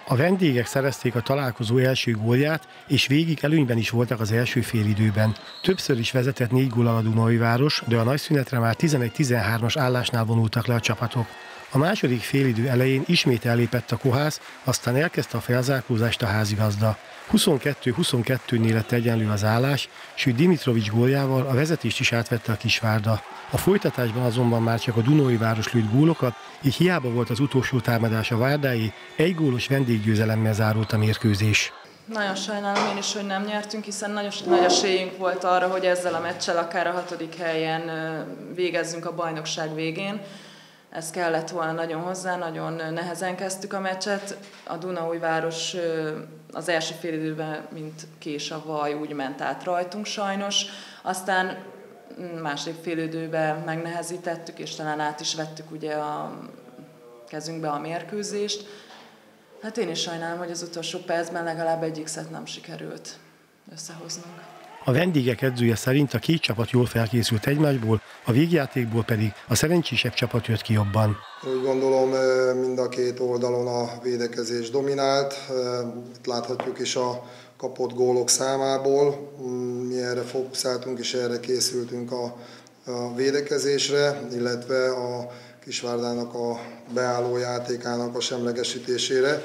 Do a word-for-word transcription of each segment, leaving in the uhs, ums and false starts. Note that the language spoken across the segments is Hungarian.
A vendégek szerezték a találkozó első gólját, és végig előnyben is voltak az első félidőben. Többször is vezetett négy góllal a Dunaújváros, de a nagyszünetre már tizenegy tizenhármas állásnál vonultak le a csapatok. A második félidő elején ismét ellépett a Kohász, aztán elkezdte a felzárkózást a házigazda. huszonkettő huszonkettőnél lett egyenlő az állás, sőt Dimitrovics góljával a vezetést is átvette a Kisvárda. A folytatásban azonban már csak a Dunaújváros lőtt gólokat, így hiába volt az utolsó támadás a Várdáé, egy gólos vendéggyőzelemmel zárult a mérkőzés. Nagyon sajnálom én is, hogy nem nyertünk, hiszen nagyon nagy esélyünk volt arra, hogy ezzel a meccsel akár a hatodik helyen végezzünk a bajnokság végén. Ez kellett volna nagyon hozzá, nagyon nehezen kezdtük a meccset. A Dunaújváros az első félidőben, mint kés a vaj, úgy ment át rajtunk sajnos. Aztán második félidőben megnehezítettük, és talán át is vettük ugye a kezünkbe a mérkőzést. Hát én is sajnálom, hogy az utolsó percben legalább egy X-et nem sikerült összehoznunk. A vendégek edzője szerint a két csapat jól felkészült egymásból, a végjátékból pedig a szerencsésebb csapat jött ki jobban. Úgy gondolom, mind a két oldalon a védekezés dominált. Itt láthatjuk is a kapott gólok számából. Mi erre fókuszáltunk és erre készültünk a, a védekezésre, illetve a Kisvárdának a beálló játékának a semlegesítésére.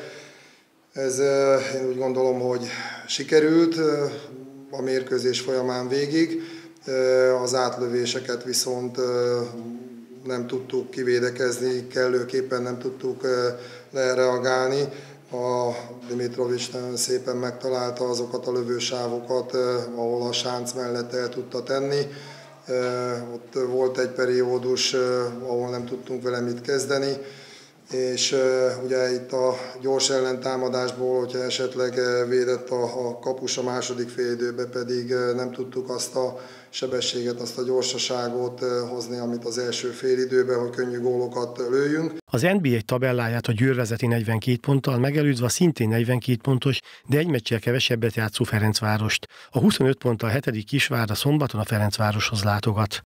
Ez én úgy gondolom, hogy sikerült a mérkőzés folyamán végig, az átlövéseket viszont nem tudtuk kivédekezni, kellőképpen nem tudtuk lereagálni. A Dimitrovics nagyon szépen megtalálta azokat a lövősávokat, ahol a sánc mellett el tudta tenni. Ott volt egy periódus, ahol nem tudtunk vele mit kezdeni, és ugye itt a gyors ellentámadásból, hogyha esetleg védett a, a kapus a második félidőben, pedig nem tudtuk azt a sebességet, azt a gyorsaságot hozni, amit az első félidőben, hogy könnyű gólokat lőjünk. Az en bé egy tabelláját a Győr vezeti negyvenkét ponttal, megelőzve a szintén negyvenkét pontos, de egy meccsel kevesebbet játszó Ferencvárost. A huszonöt ponttal hetedik Kisvárda szombaton a Ferencvároshoz látogat.